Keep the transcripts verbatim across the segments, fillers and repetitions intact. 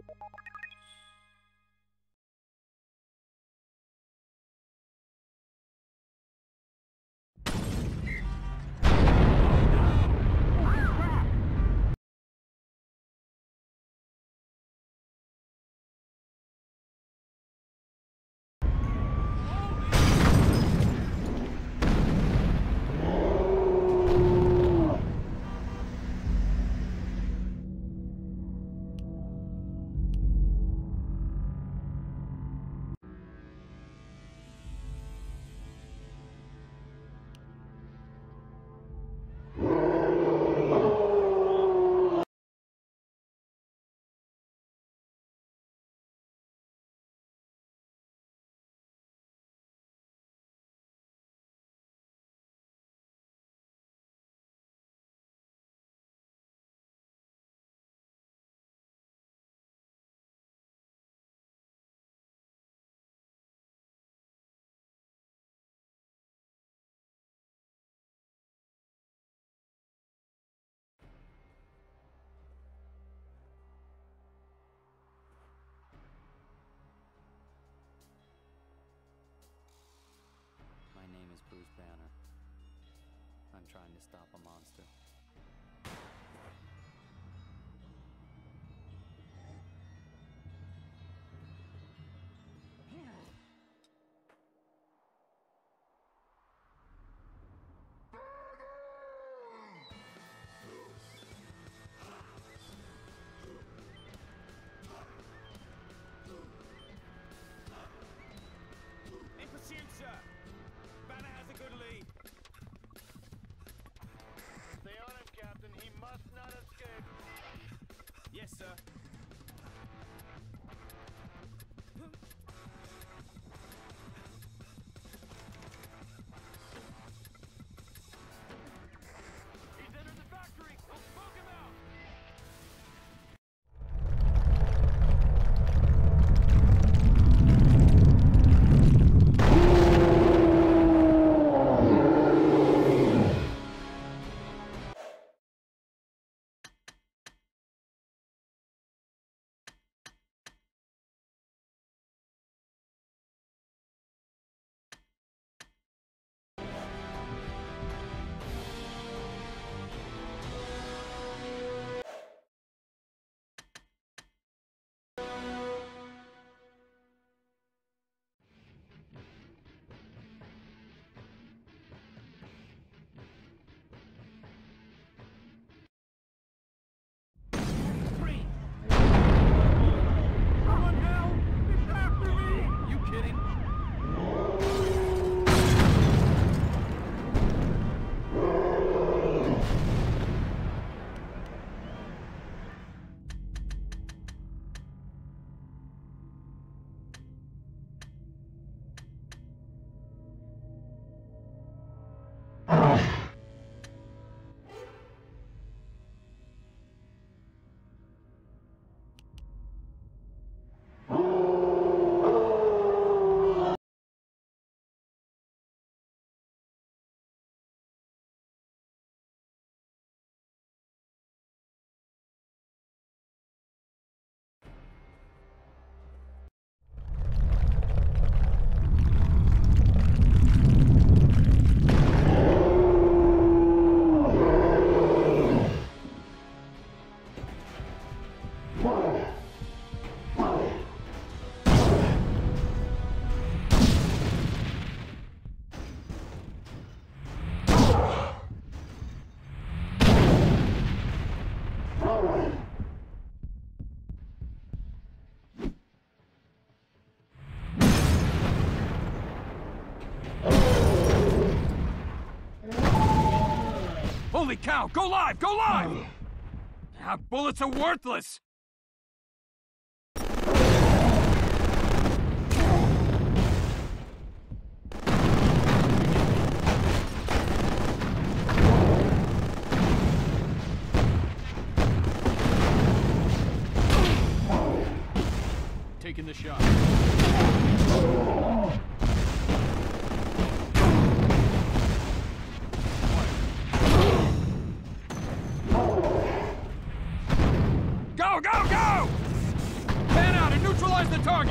My name is Bruce Banner. I'm trying to stop a monster. In pursuit, sir! Banner has a good lead. Stay on him, Captain. He must not escape. Yes, sir. He's entered the factory. We'll smoke him out. Holy cow! Go live! Go live! Ah, bullets are worthless! Taking the shot. Go, Neutralize the target!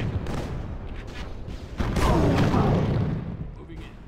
Moving in.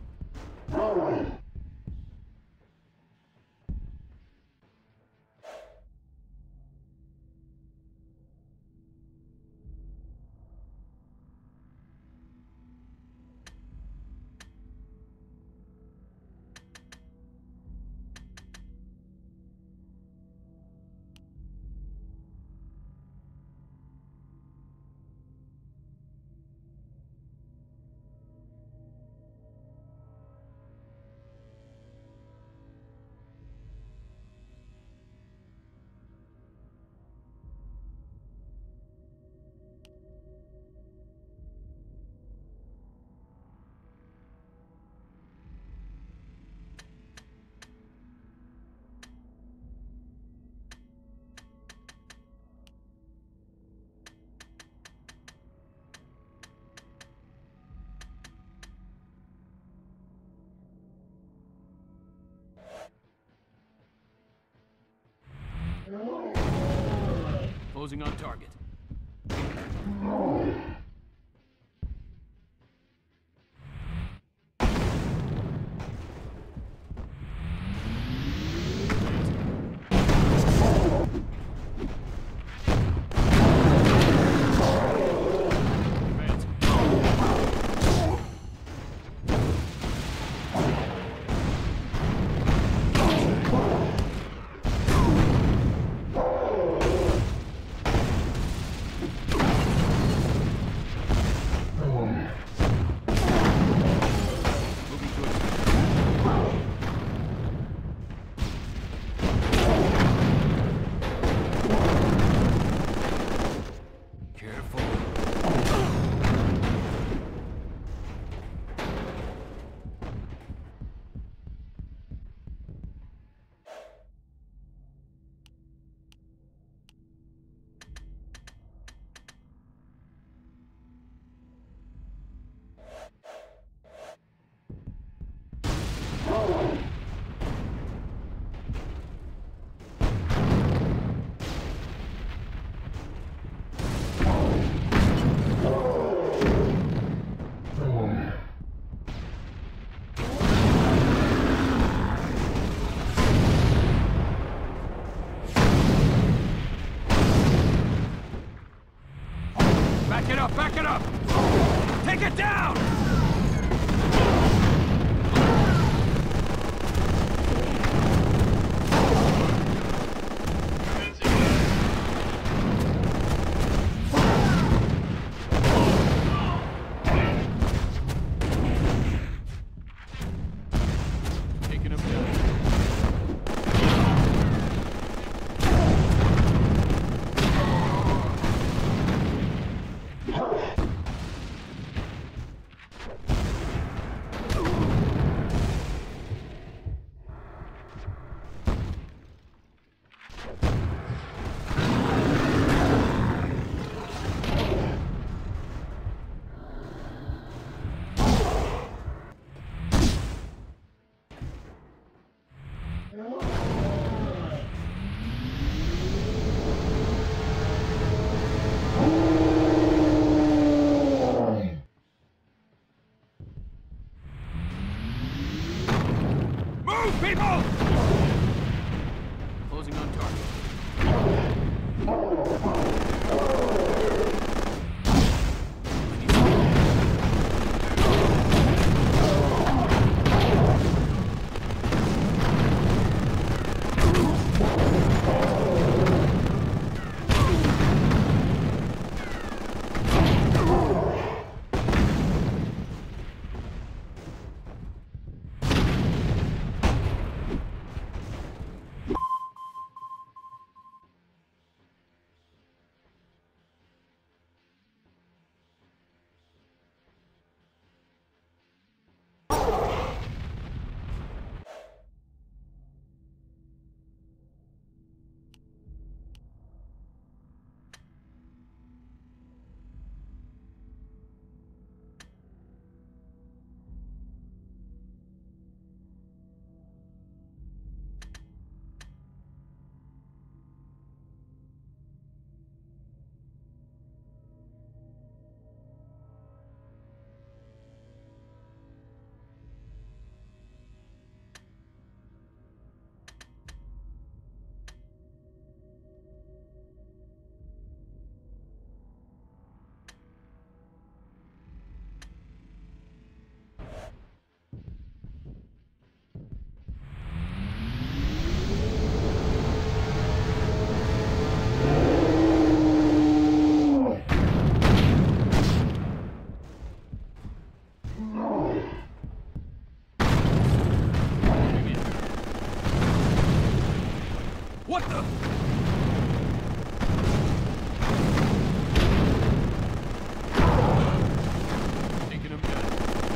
Closing on target. Back it up, back it up! Take it down! Taking him down. Move, people! Closing on target. What the? Taking him down.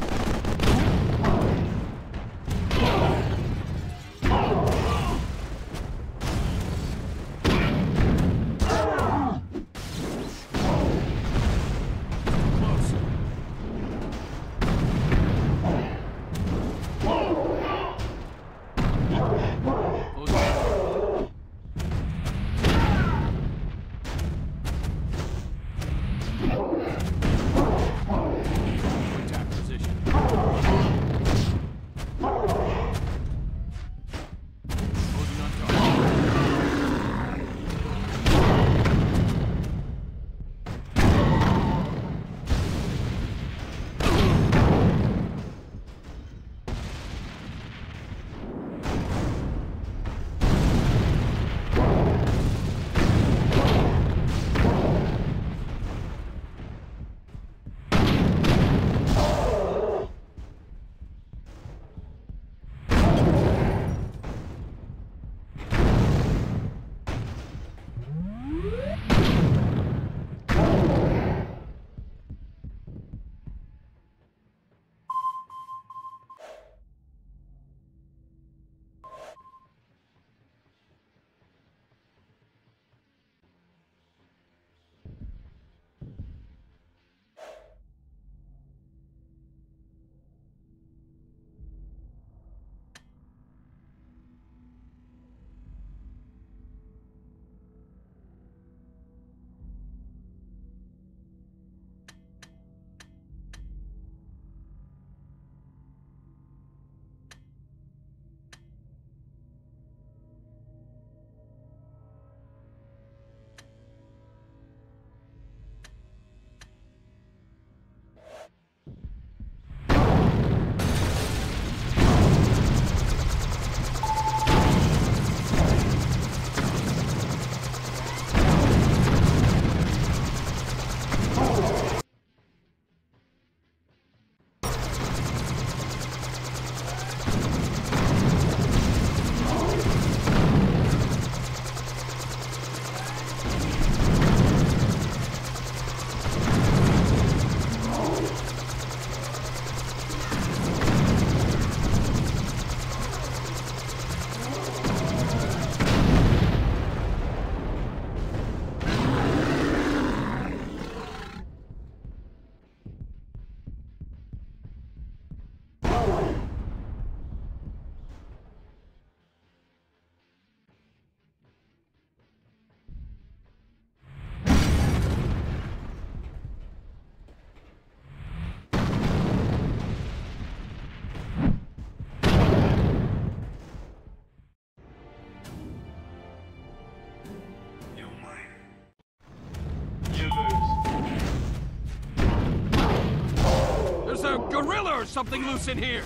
There's a gorilla or something loose in here!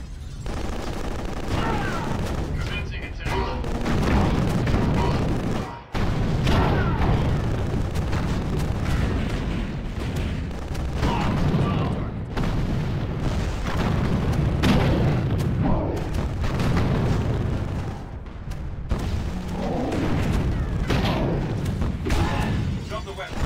Commencing attack. Drop the weapon.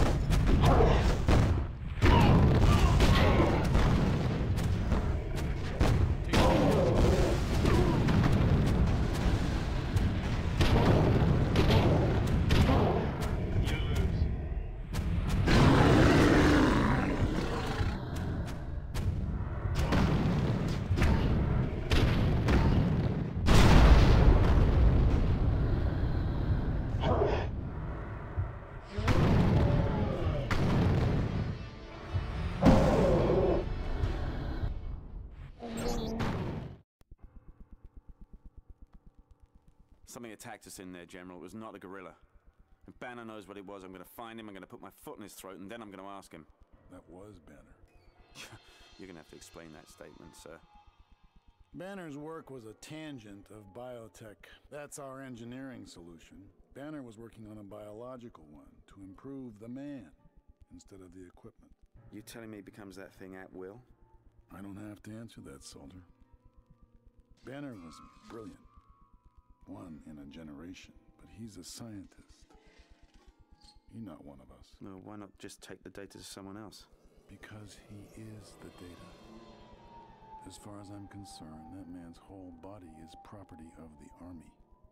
Something attacked us in there, General. It was not a gorilla. If Banner knows what it was, I'm going to find him, I'm going to put my foot in his throat, and then I'm going to ask him. That was Banner. You're going to have to explain that statement, sir. Banner's work was a tangent of biotech. That's our engineering solution. Banner was working on a biological one to improve the man instead of the equipment. You telling me he becomes that thing at will? I don't have to answer that, soldier. Banner was brilliant. One in a generation, but he's a scientist. He's not one of us. No, why not just take the data to someone else? Because he is the data. As far as I'm concerned, that man's whole body is property of the Army.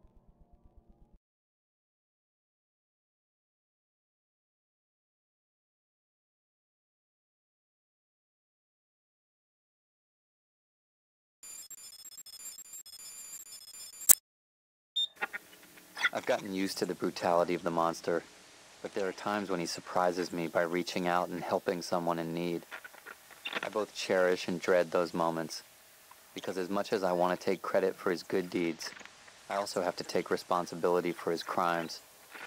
I've gotten used to the brutality of the monster, but there are times when he surprises me by reaching out and helping someone in need. I both cherish and dread those moments, because as much as I want to take credit for his good deeds, I also have to take responsibility for his crimes.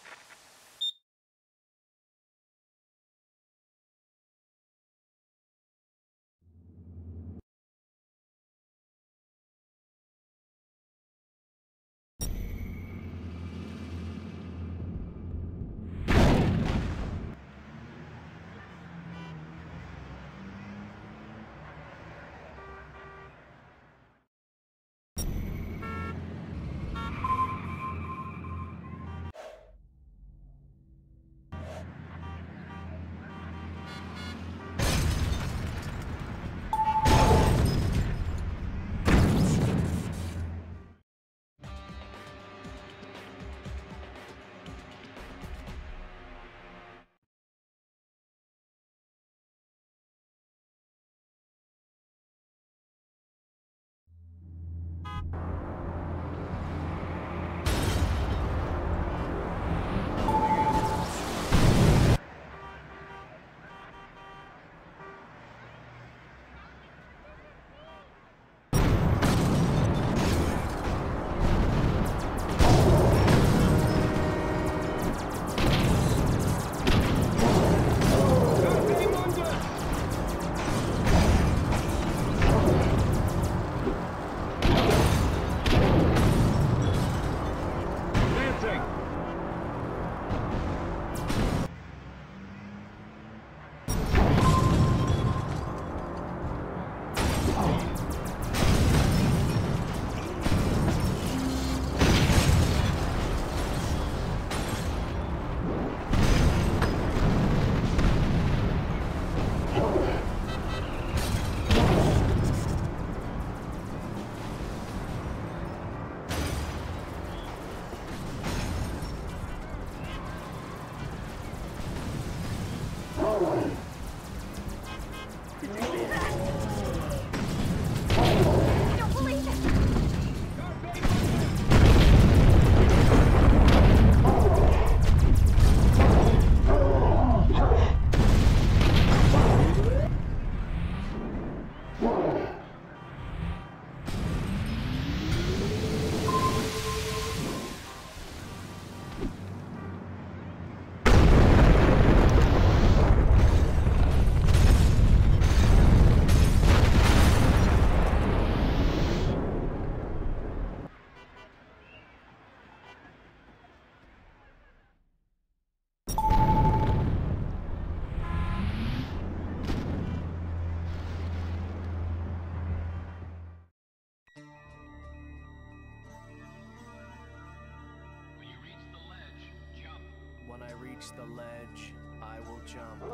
When I reach the ledge, I will jump.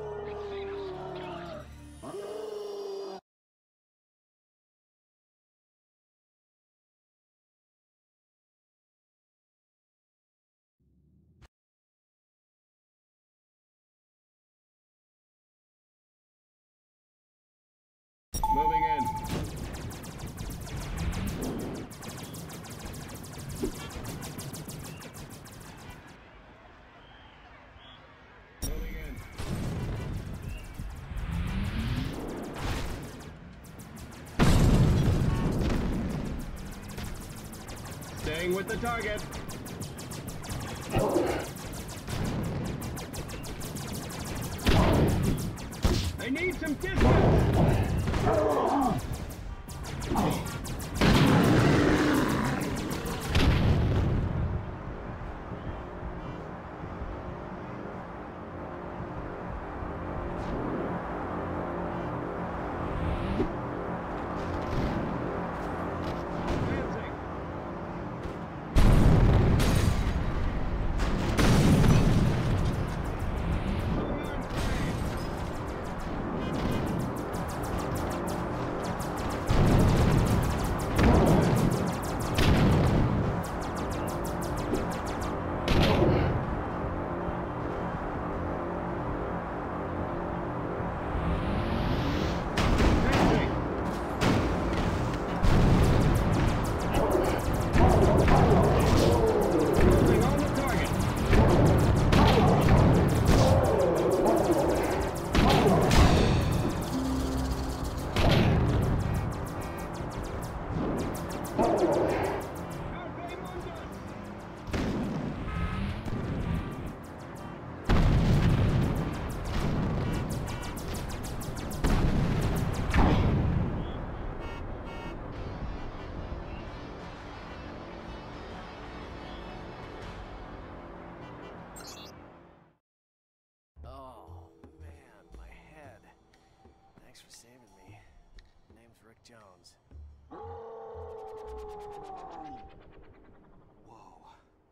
Moving in. Moving in. Staying with the target. I need some distance. Whoa.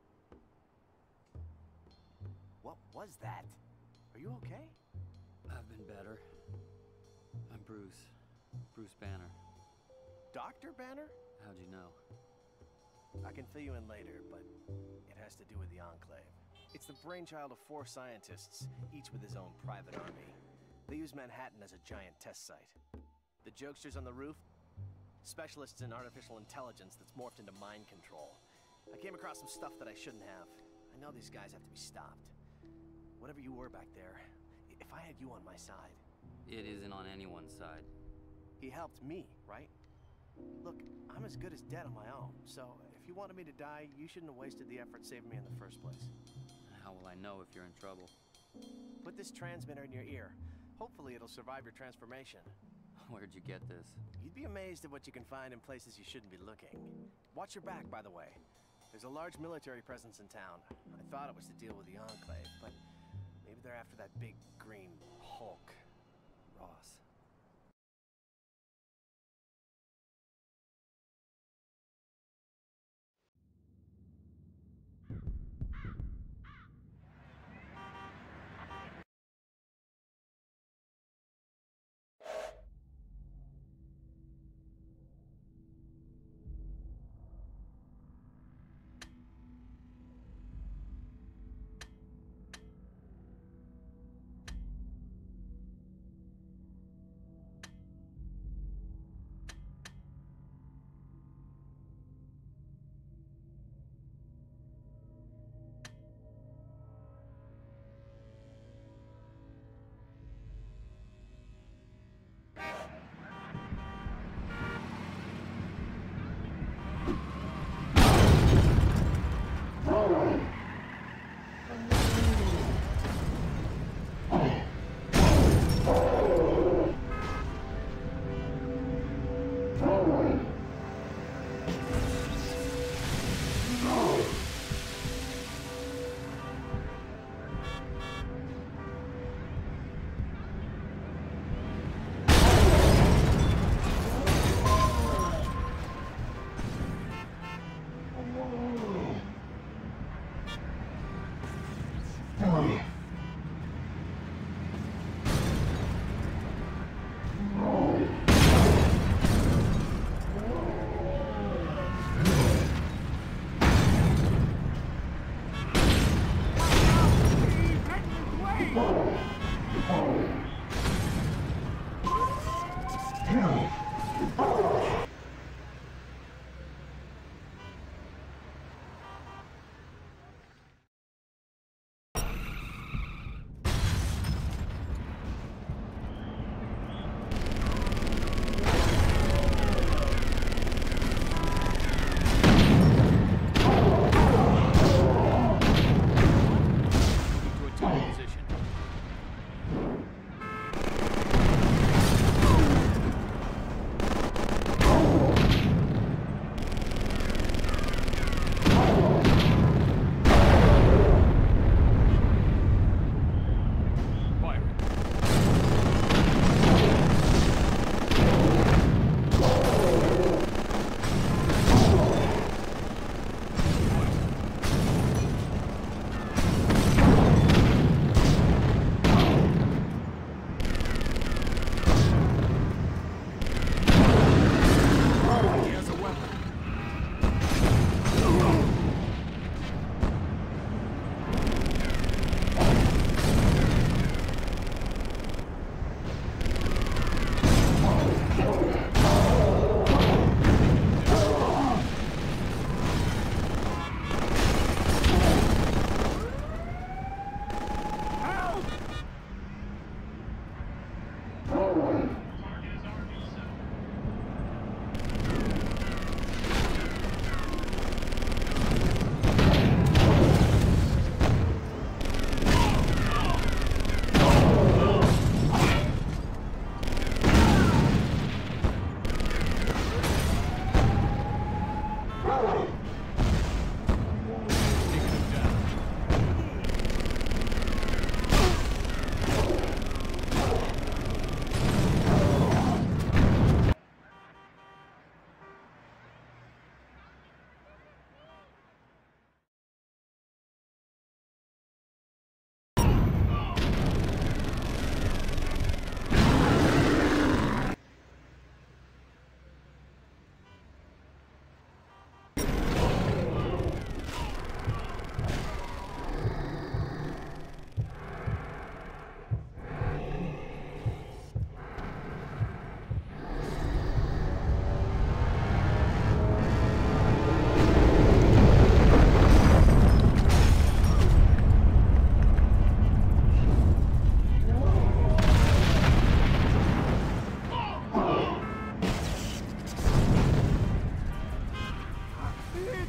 What was that? Are you okay? I've been better. I'm Bruce. Bruce Banner. Doctor Banner? How'd you know? I can fill you in later, but it has to do with the Enclave. It's the brainchild of four scientists, each with his own private army. They use Manhattan as a giant test site. The jokesters on the roof? Specialists in artificial intelligence that's morphed into mind control. I came across some stuff that I shouldn't have. I know these guys have to be stopped. Whatever you were back there, if I had you on my side... It isn't on anyone's side. He helped me, right? Look, I'm as good as dead on my own, so if you wanted me to die, you shouldn't have wasted the effort saving me in the first place. How will I know if you're in trouble? Put this transmitter in your ear. Hopefully it'll survive your transformation. Where'd you get this? You'd be amazed at what you can find in places you shouldn't be looking. Watch your back, by the way. There's a large military presence in town. I thought it was to deal with the Enclave, but maybe they're after that big green Hulk. Ross.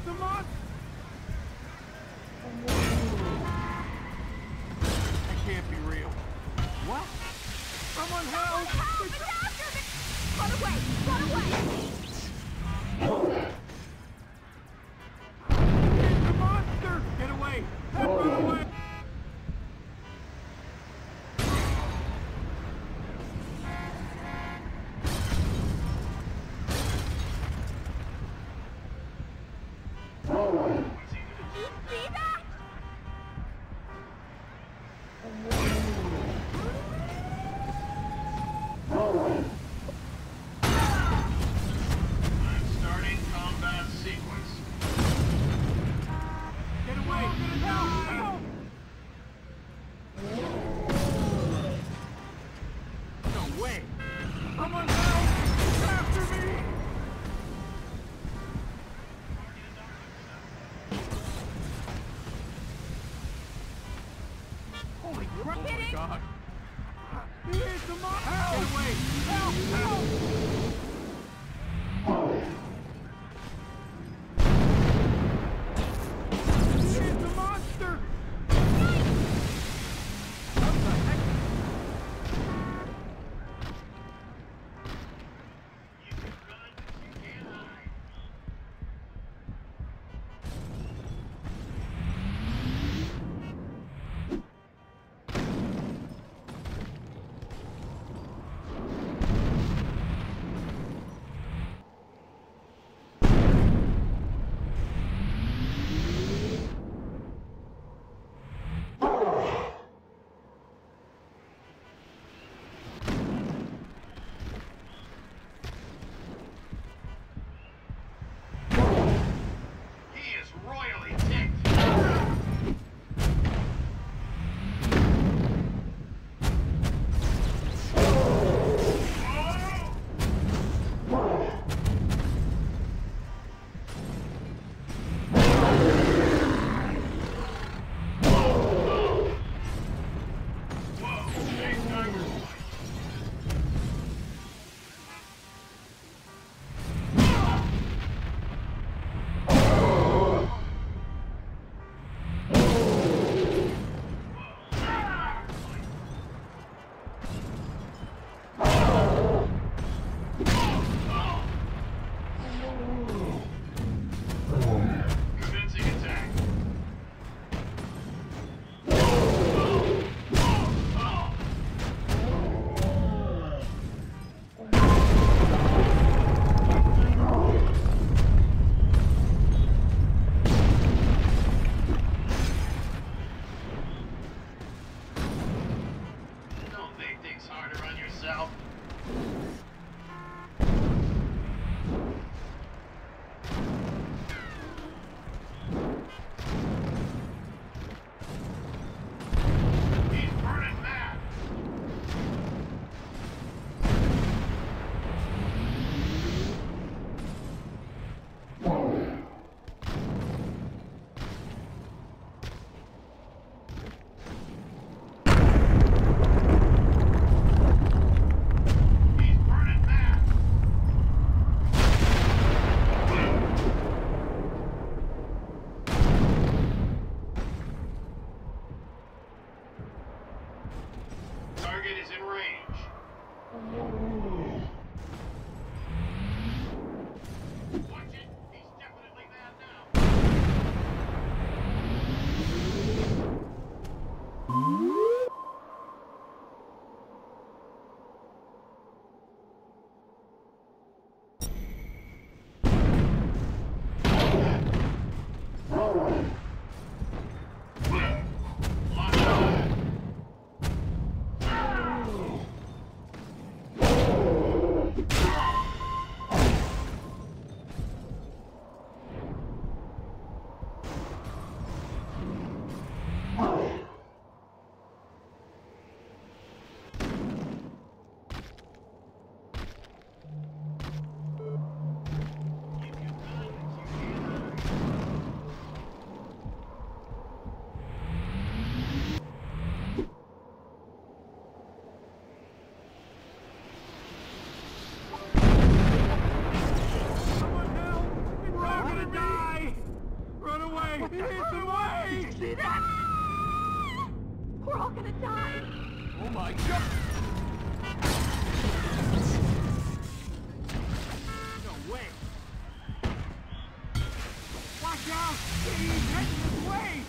It's a monster! That can't be real. What? Someone help! Help! It's after me! Run away! Run away! It's a monster! Get away! Run away! You see that? Starting combat sequence. Get away! Help! Help! No way! Someone help! It's after me! Holy crap! Oh my god! It's a monster! Get away! Help! Help! It's a monster! What the heck? away! It's away! You see that? We're all gonna die. Oh my god! No way! Watch out! He's heading this way!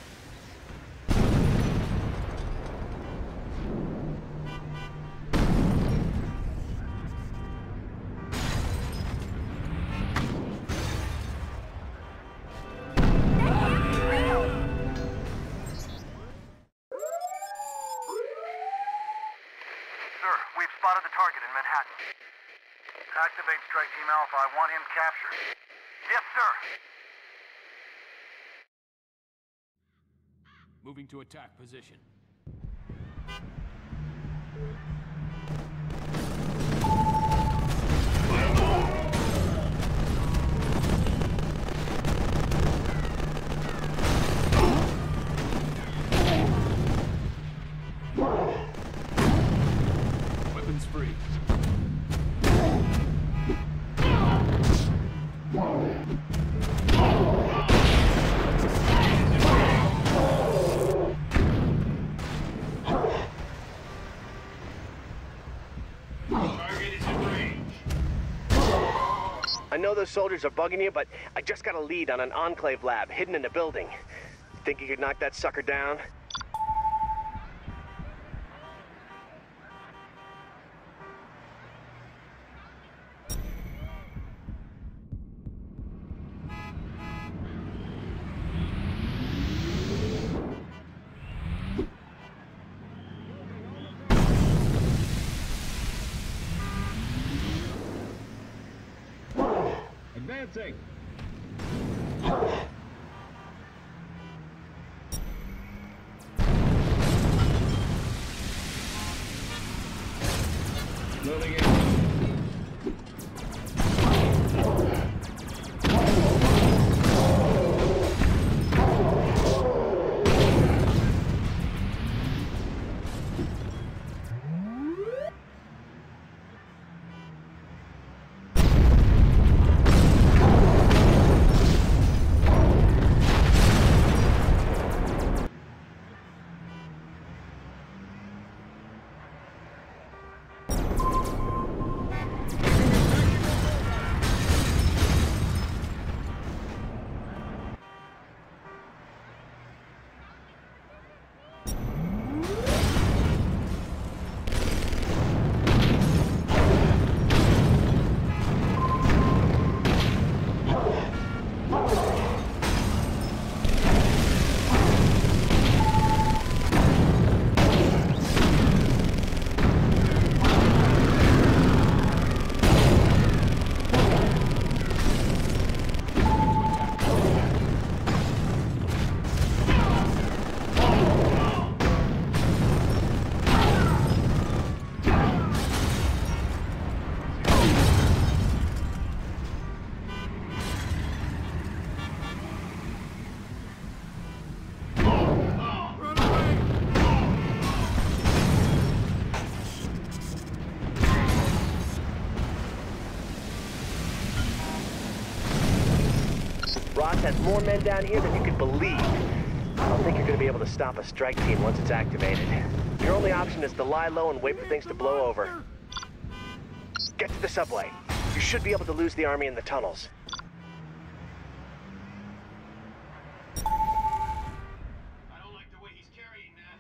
Activate Strike Team Alpha. I want him captured. Yes, sir. Moving to attack position. Weapons free. I know those soldiers are bugging you, but I just got a lead on an Enclave lab hidden in a building. Think you could knock that sucker down? Advancing! Moving in. Ross has more men down here than you could believe. I don't think you're gonna be able to stop a strike team once it's activated. Your only option is to lie low and wait for things to blow over. Get to the subway. You should be able to lose the army in the tunnels. I don't like the way he's carrying that.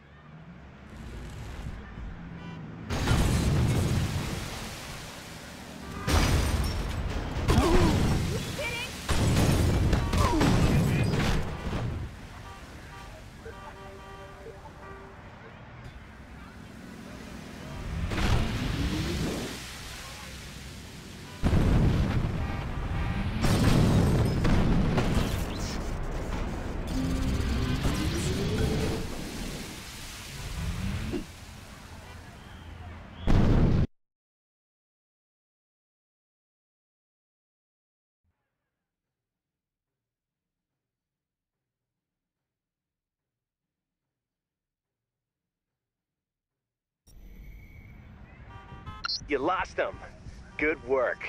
You lost them. Good work.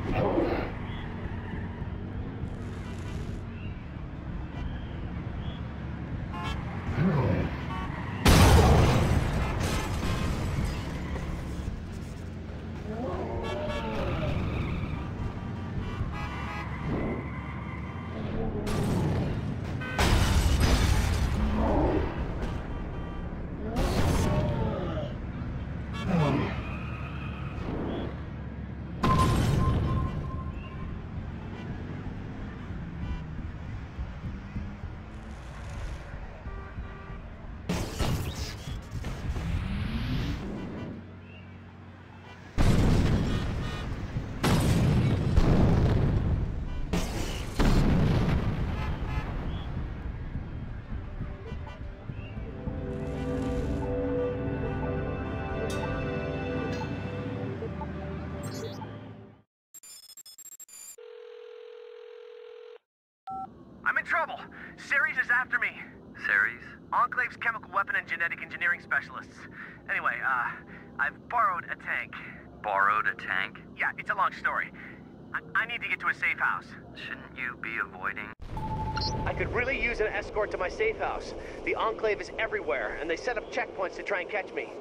I'm in trouble. Ceres is after me. Ceres? Enclave's chemical weapon and genetic engineering specialists. Anyway, uh, I've borrowed a tank. Borrowed a tank? Yeah, it's a long story. I, I need to get to a safe house. Shouldn't you be avoiding? I could really use an escort to my safe house. The Enclave is everywhere, and they set up checkpoints to try and catch me.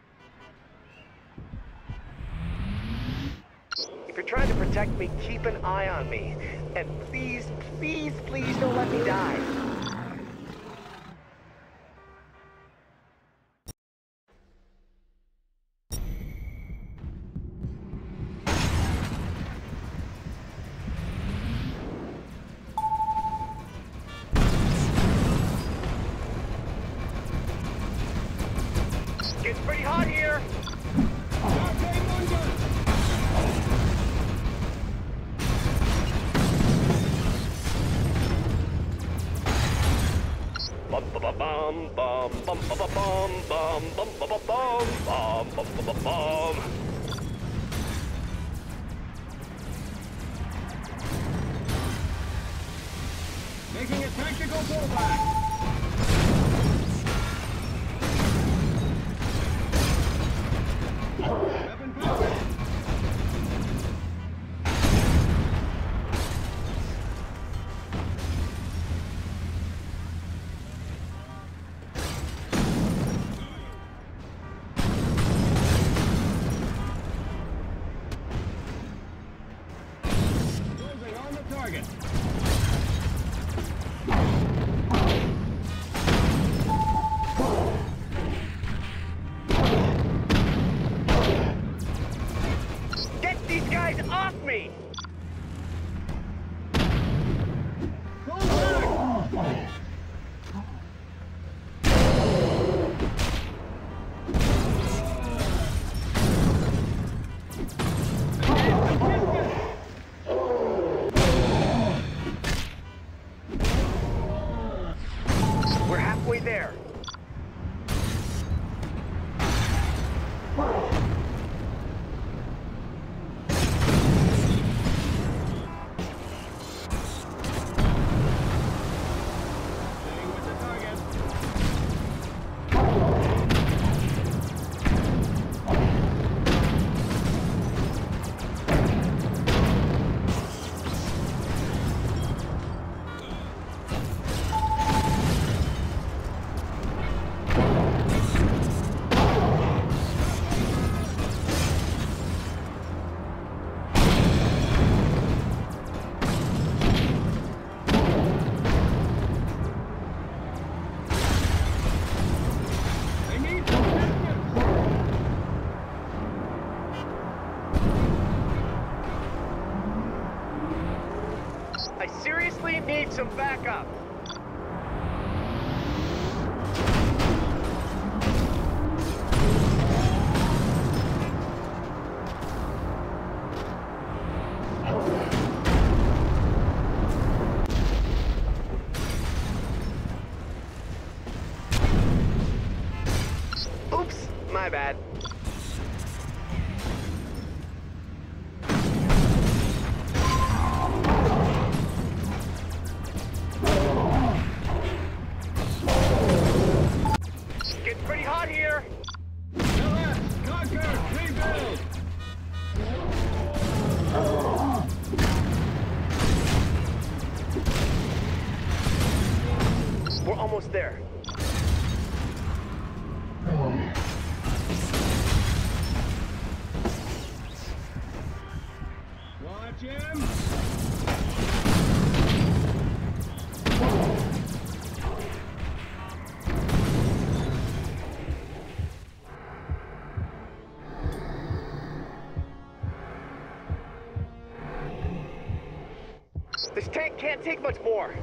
If you're trying to protect me, keep an eye on me. And please, please, please don't let me die. It's pretty hot here. Bum bum bum bum bum bum bum bum bum bum bum bum bum bum bum bum. Making a tactical pullback. Weapon powered. Closing on the target. Get these guys off me! We're halfway there. Staying with the target. They need some distance. I seriously need some backup. Oops, my bad. there. Watch him! This tank can't take much more.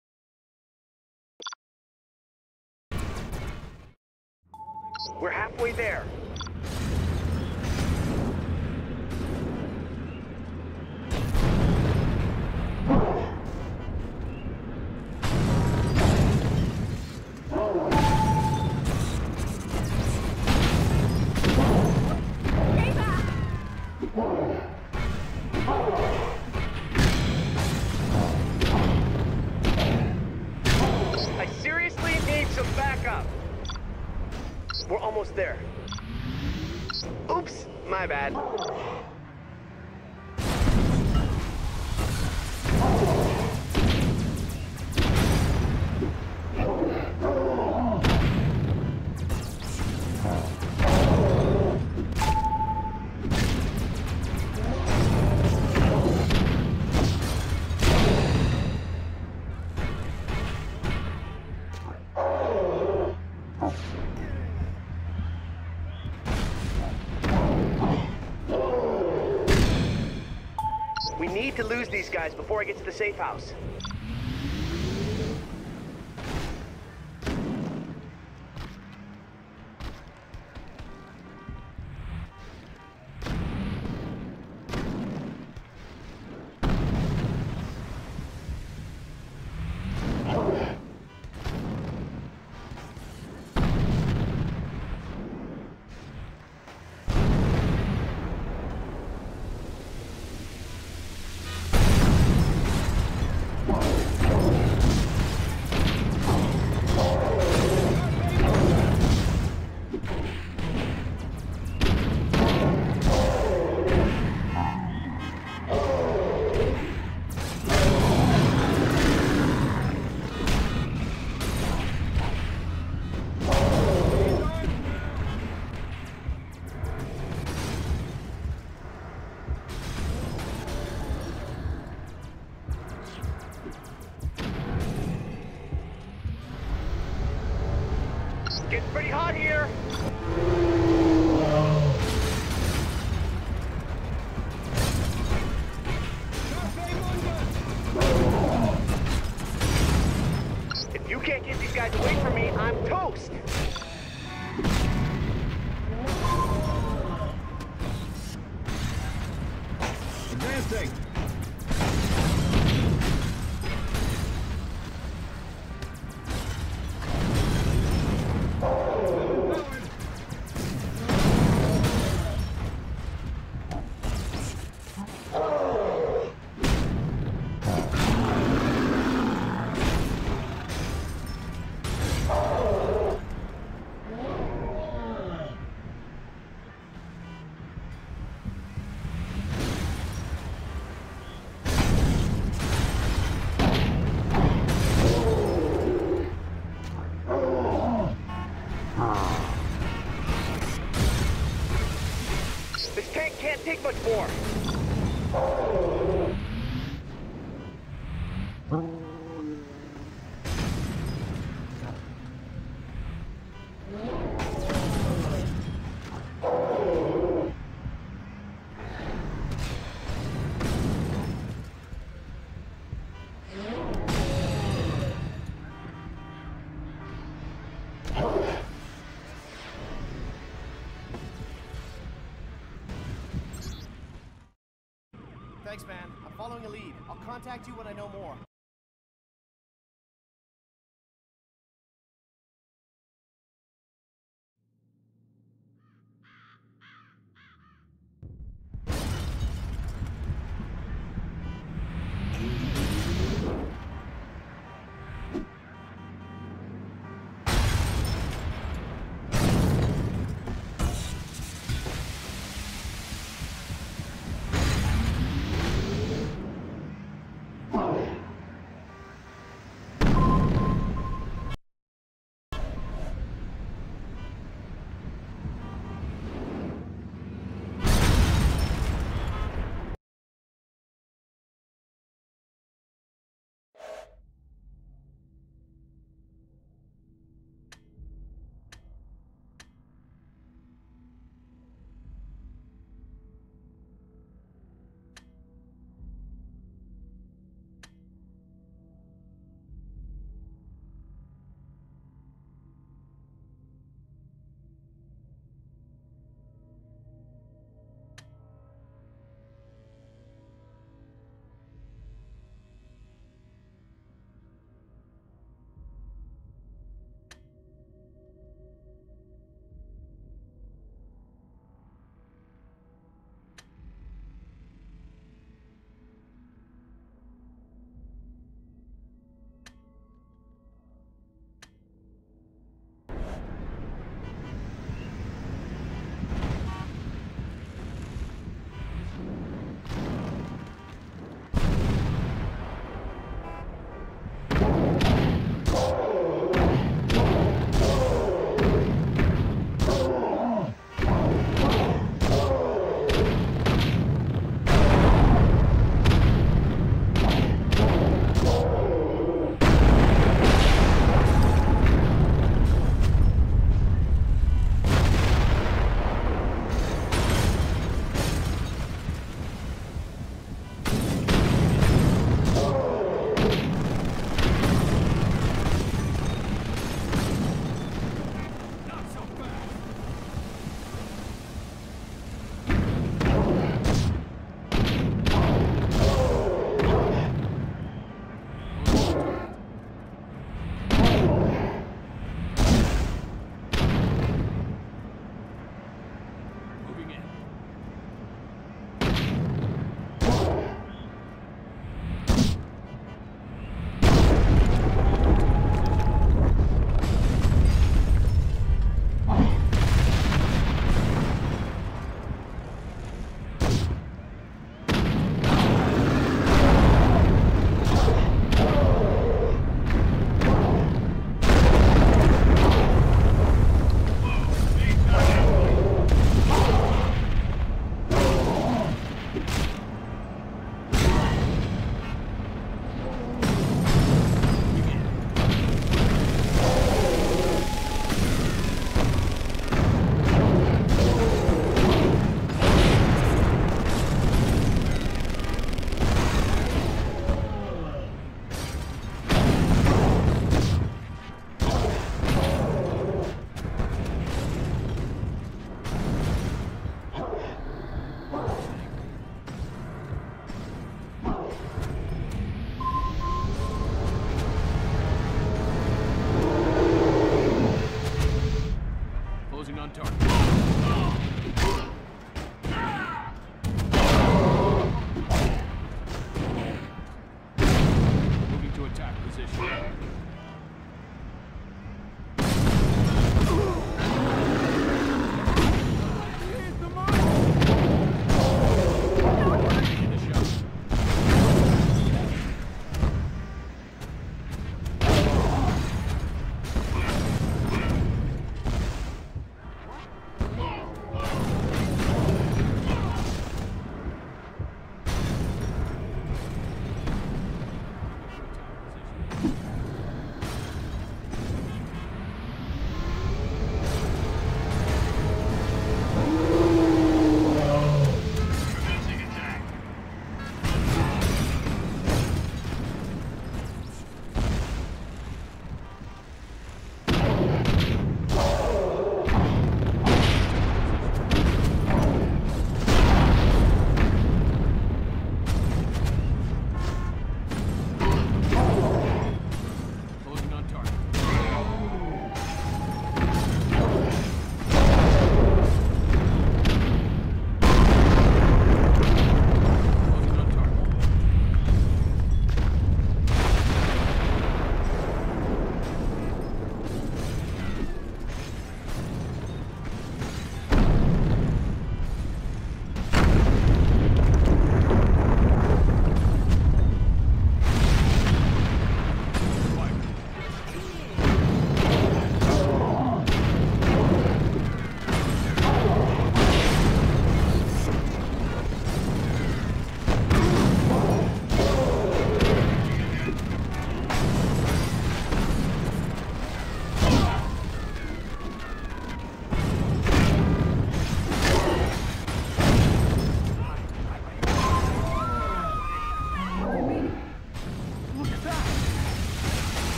We're halfway there. I seriously need some backup. We're almost there. Oops, my bad. We need to lose these guys before I get to the safe house. Getting pretty hot here. If you can't get these guys away from me, I'm toast. Advancing. This tank can't take much more. Thanks, man. I'm following a lead. I'll contact you when I know more.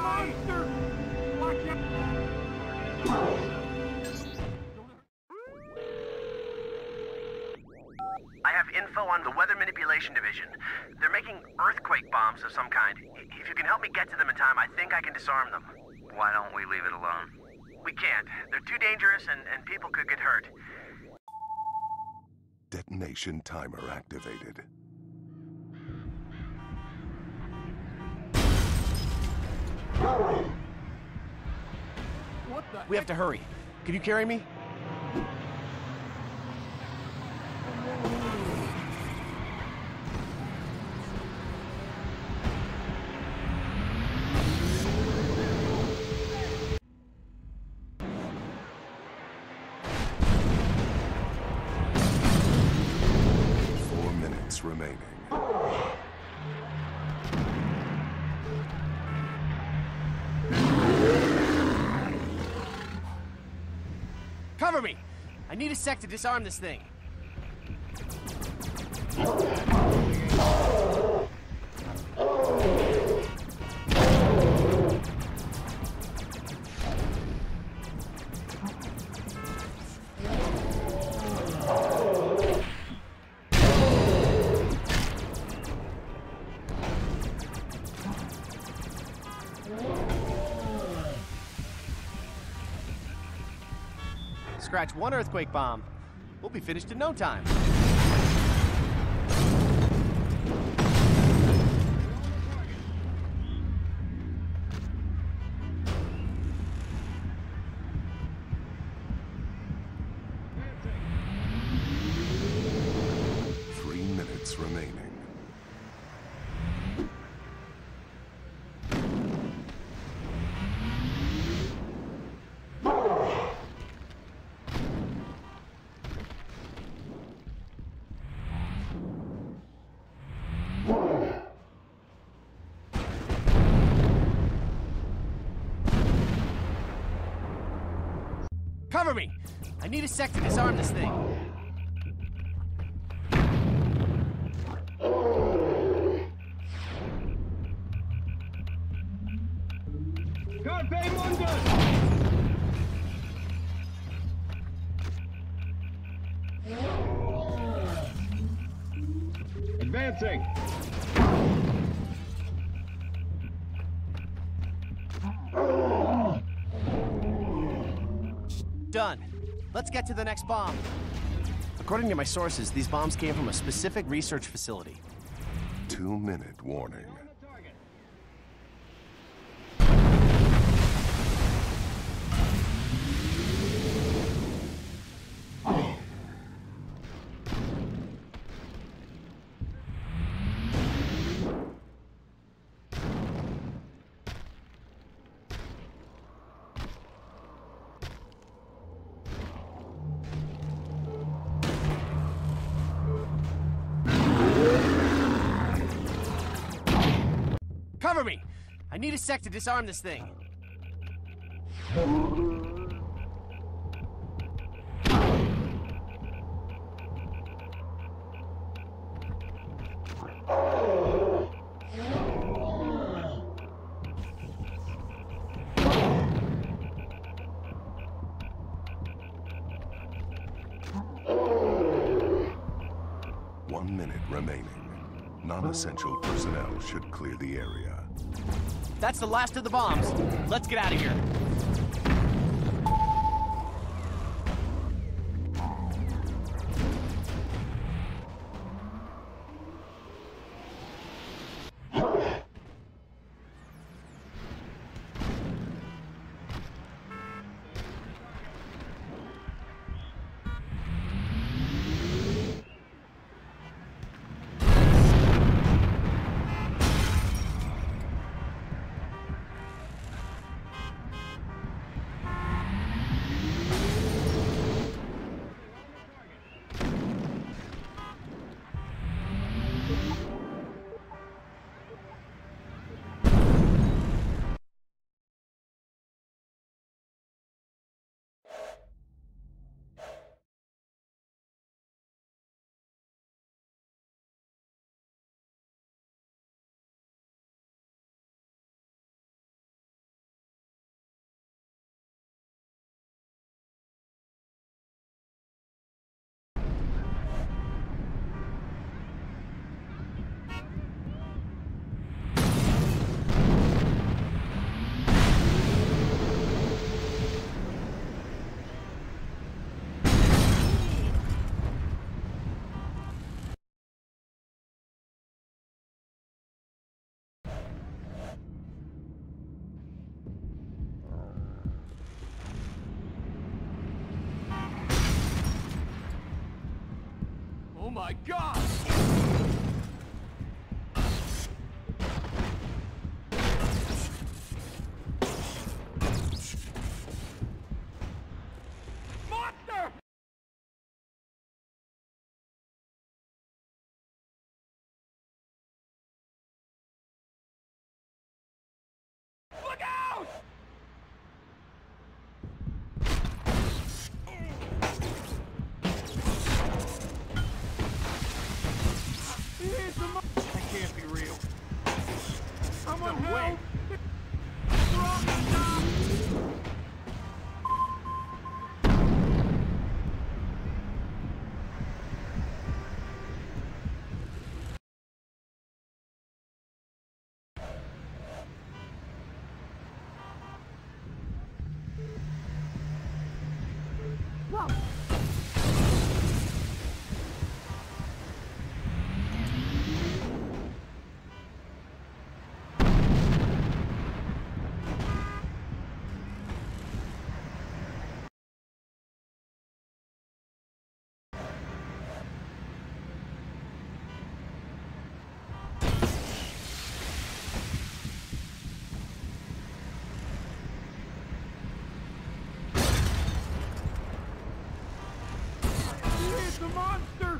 monster! Watch it! I have info on the Weather Manipulation Division. They're making earthquake bombs of some kind. If you can help me get to them in time, I think I can disarm them. Why don't we leave it alone? We can't. They're too dangerous and, and people could get hurt. Detonation timer activated. What the We have to hurry. Can you carry me? Four minutes remaining. Cover me! I need a sec to disarm this thing. Scratch one earthquake bomb. We'll be finished in no time. Three minutes remaining. Cover me! I need a sec to disarm this thing. Carpe Mundus! Advancing! Done. Let's get to the next bomb. According to my sources, these bombs came from a specific research facility. Two minute warning. Cover me! I need a sec to disarm this thing. One minute remaining. Non-essential personnel should clear the area. That's the last of the bombs. Let's get out of here. my God! Monster! Look out! That can't be real. Someone help! Drop the top! Whoa! It's a monster!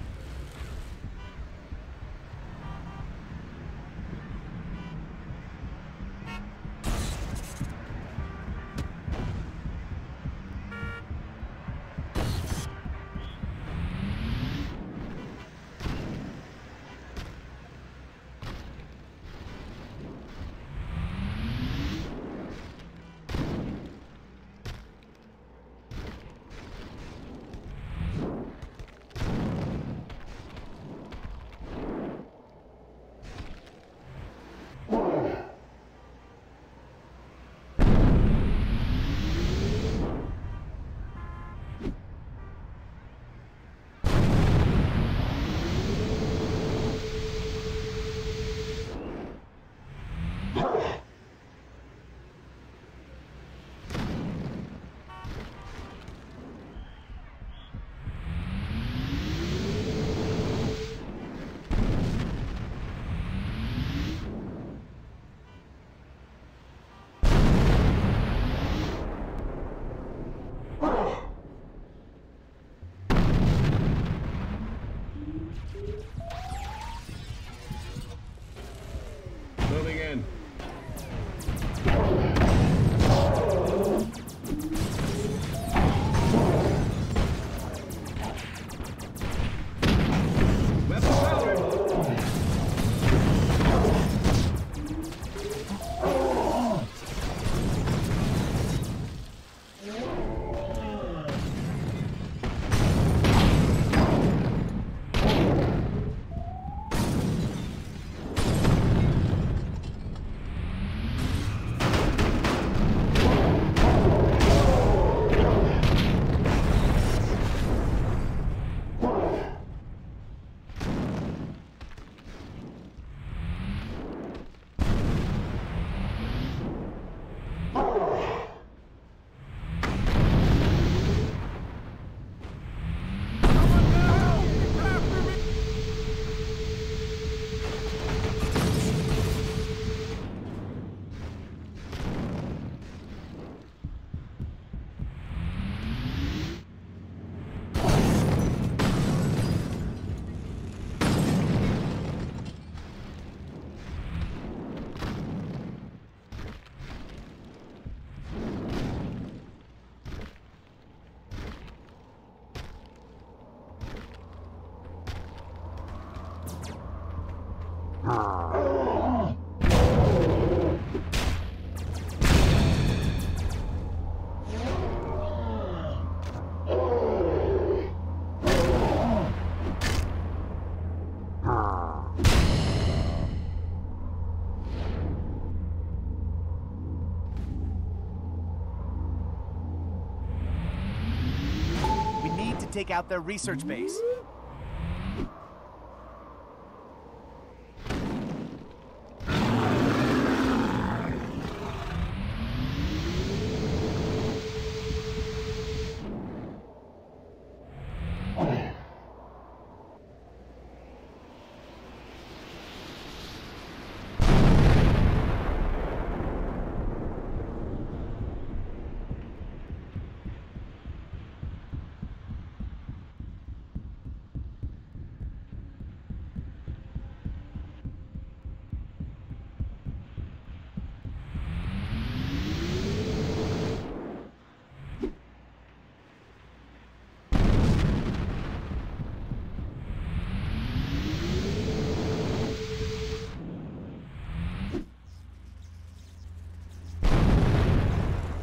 Moving in. Weapon powered. We need to take out their research base.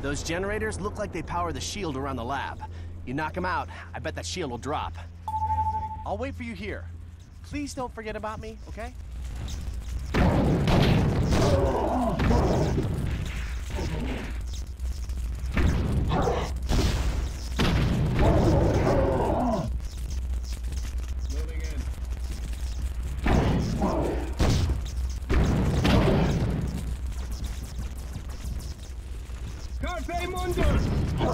Those generators look like they power the shield around the lab. You knock them out, I bet that shield will drop. I'll wait for you here. Please don't forget about me, okay? Moving in. Carpe Mundus!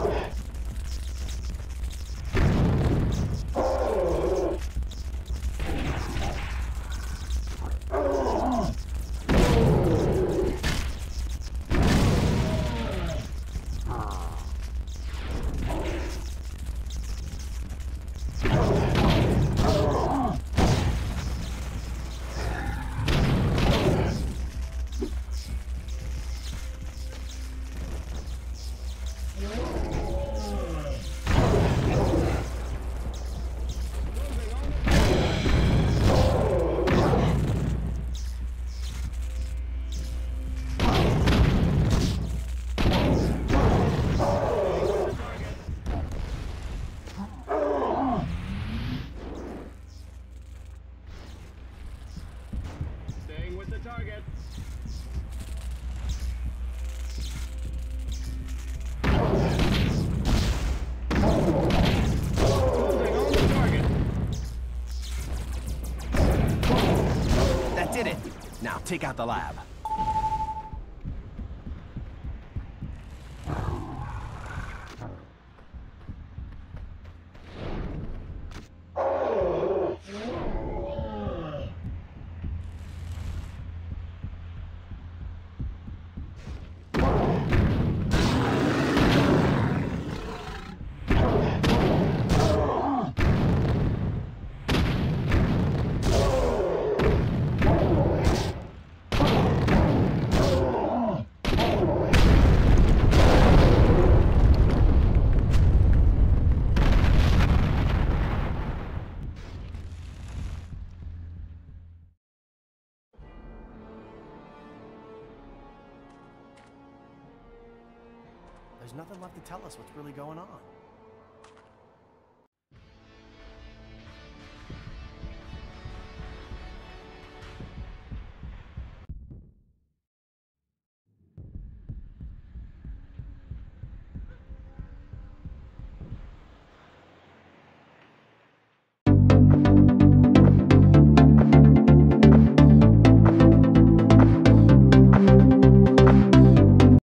Staying with the target. Holding on the target. That did it. Now take out the lab. There's nothing left to tell us what's really going on.